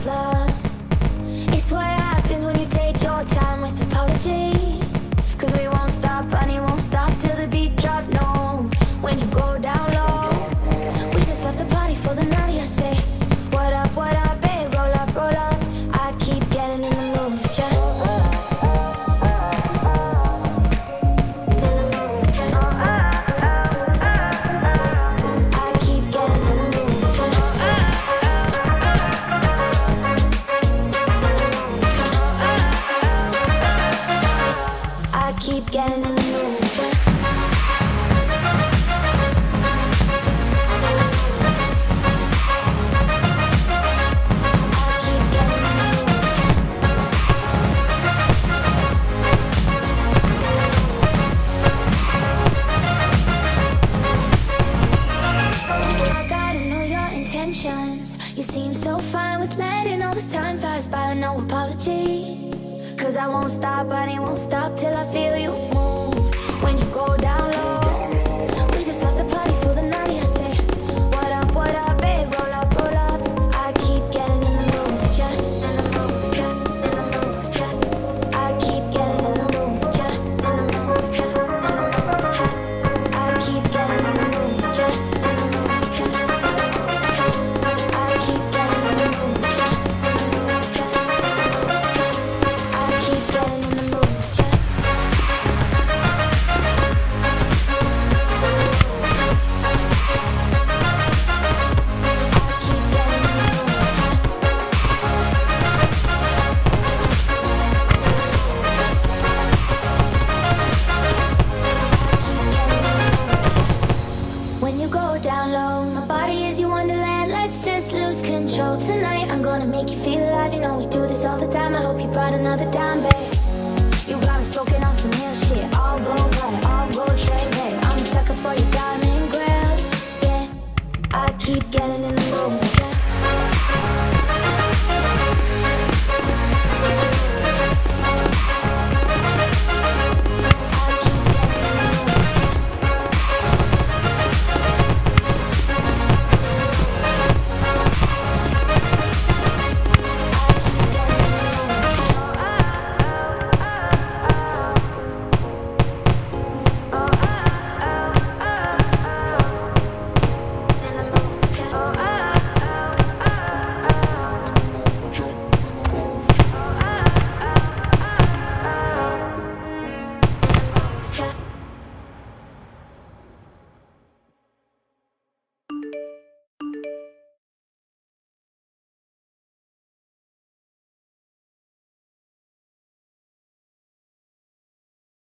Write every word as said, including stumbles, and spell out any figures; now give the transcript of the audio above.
love. It's what happens when you take your time with apology. Cause we won't stop, honey, won't stop till the beat drop, no. When you go down low, we just left the party for the night, I say. What up, what up, babe, roll up, roll up. I keep getting in the mood, yeah. Keep getting in the mood. I gotta know your intentions. You seem so fine with letting all this time pass by. No apologies. Cause I won't stop, honey, won't stop till I feel you move. When you go down low, we just left the party for the night, I say. What up, what up, babe, roll up, roll up. I keep getting in the mood, yeah. In the mood, yeah, in the mood, yeah. I keep getting in the mood, yeah. In the mood, yeah, in the mood, yeah. I keep getting in the mood, yeah. In the mood, yeah. I keep getting in the mood, yeah. Getting in the mood, yeah. When you go down low, my body is your wonderland. Let's just lose control tonight. I'm gonna make you feel alive. You know we do this all the time. I hope you brought another dime, babe. You got me smoking on some real shit. All gold, butter, all gold trade, babe. I'm a sucker for your diamond grills, yeah. I keep getting in the mood, yeah. Yeah.